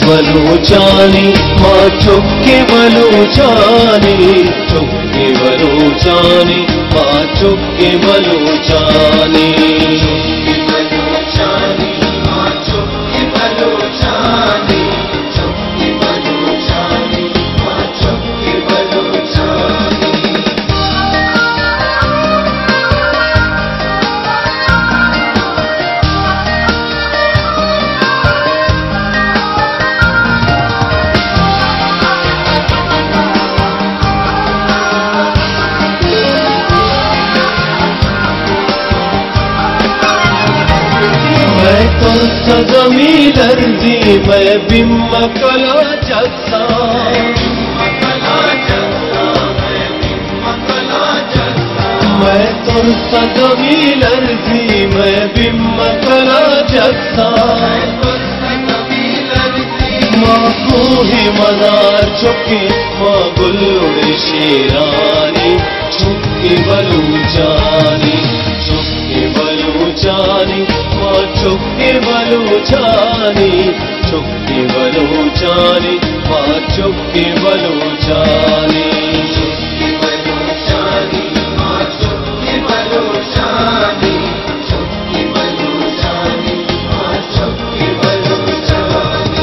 बलूचानी माँ चुक्की बलूचानी, चुक्की बलूचानी माँ चुक्की बलूचानी, चुक्की बलूचानी माँ चुक्की बलूचानी, चुक्की बलूचानी माँ चुक्की बलूचानी। सदमी दर्दी मैं बिम्म कला जस्सा, मैं तुर सदमी दर्दी मैं बिम्म कला जस्सा, माँ को ही मदार चुक्की माँ गुल्लुड़ी शेरानी, चुक्की बलूचानी, चुक्की बलूचानी माँ चुक्की बलूचानी, चुक्की बलूचानी माँ चुक्की बलूचानी, चुक्की बलूचानी माँ चुक्की बलूचानी, चुक्की बलूचानी माँ चुक्की बलूचानी।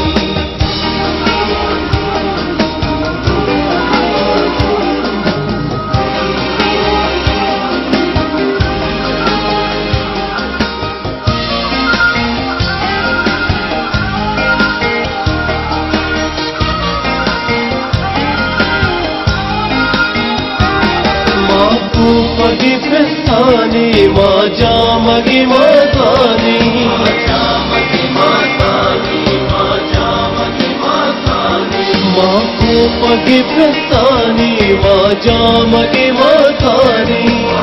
मगी प्रस्थानी माँ जामगी मातानी, माँ को मगी प्रस्थानी माँ जामगी मातानी,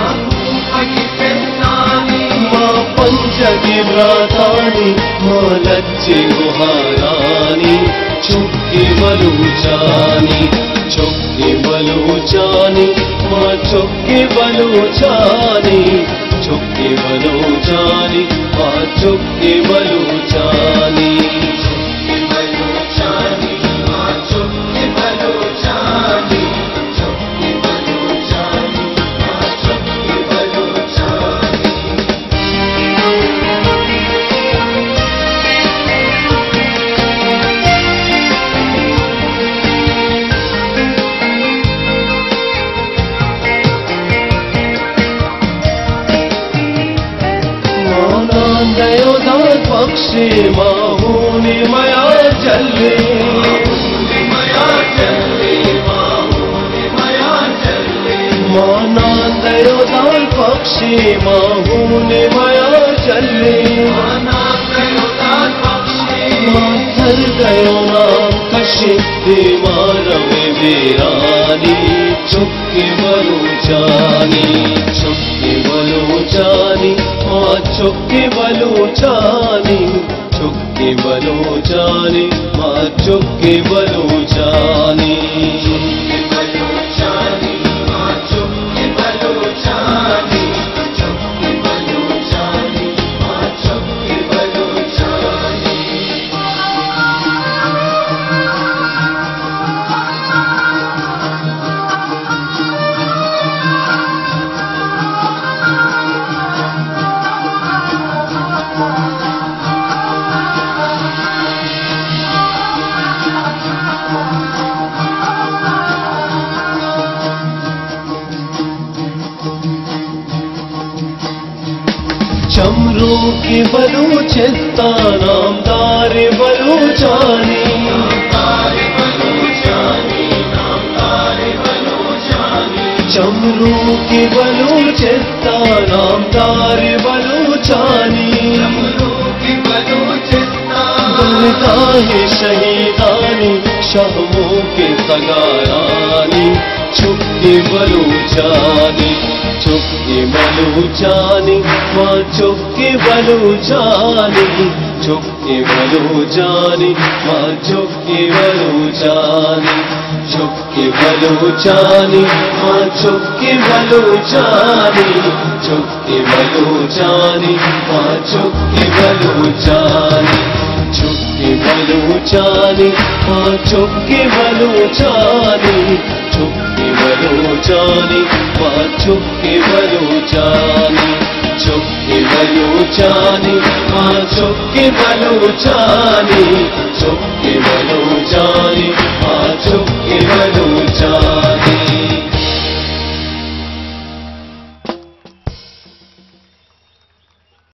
माँ पंचगी व्रातानी माँ लज्जे गुहारानी, चुक्की बलूचानी, चुक्की बलूचानी माँ चुक्की बलूचानी, चुक्की बलूचानी माँ चुक्की बलूचानी, चुक्की बलूचानी माँ चुक्की बलूचानी, चुक्की बलूचानी माँ चुक्की बलूचानी। पक्षी माहूनी मया जल्ले, मानांदयोदाल पक्षी माहूनी मया जल्ले, माथर गयो नाम कशी मारवे वीरानी, चुक्की बलूचानी, चुक्की बलूचानी माँ चुक्की बलूचानी, चुक्की बलूचानी माँ चुक्की बलूचानी, चुक्की बलूचानी माँ चुक्की बलूचानी, चुक्की बलूचानी माँ चुक्की बलूचानी। चमरू की बलूचिस्ता नामदार बलूचानी, चमरू की बलूचिस्ता नामदार बलूचानी, दुर्गाहे शहीदानी शामों के सगारानी, चुक्की बलूचानी, चुक्की बलूचानी माँ चुक्की बलूचानी, चुक्की बलूचानी माँ चुक्की बलूचानी, चुक्की बलूचानी माँ चुक्की बलूचानी, चुक्की बलूचानी माँ चुक्की बलूचानी, चुक्की बलूचानी बलूचानी माँ चुक्की बलूचानी चुक्की बलूचानी माँ चुक्की बलूचानी चुक्की बलूचानी माँ चुक्की बलूचानी चुक्की बलूचानी